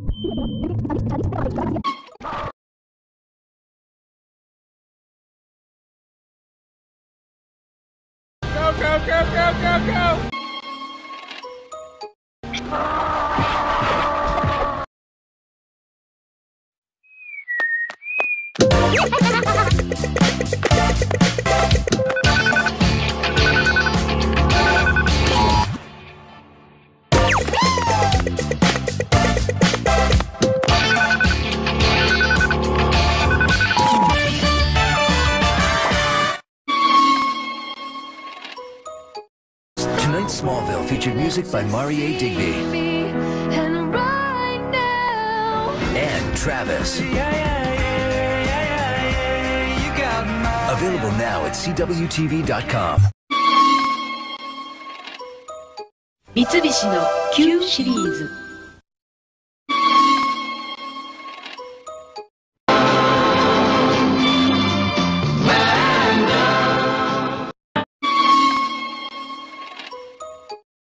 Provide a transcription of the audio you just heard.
Go, go, go, go, go, go! Tonight's Smallville featured music by Marie Digby and Travis. Available now at cwtv.com. 三菱の Q シリーズ